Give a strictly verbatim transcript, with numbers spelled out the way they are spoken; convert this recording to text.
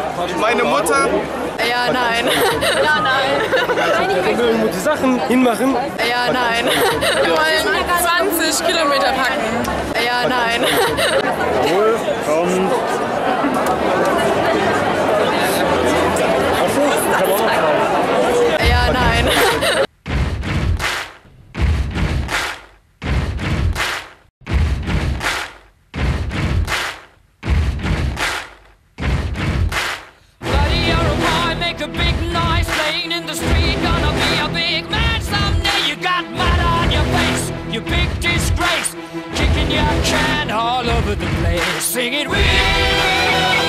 Meine Mutter. Ja, nein. Ja, nein. Wollen wir irgendwo die Sachen hinmachen? Ja, nein. Wir wollen zwanzig Kilometer packen. Ja, nein. Jawohl, komm. Achso, ich hab auch noch Fragen. Ja, nein. A big noise playing in the street, gonna be a big man someday. You got mud on your face, you big disgrace, kicking your can all over the place, singing we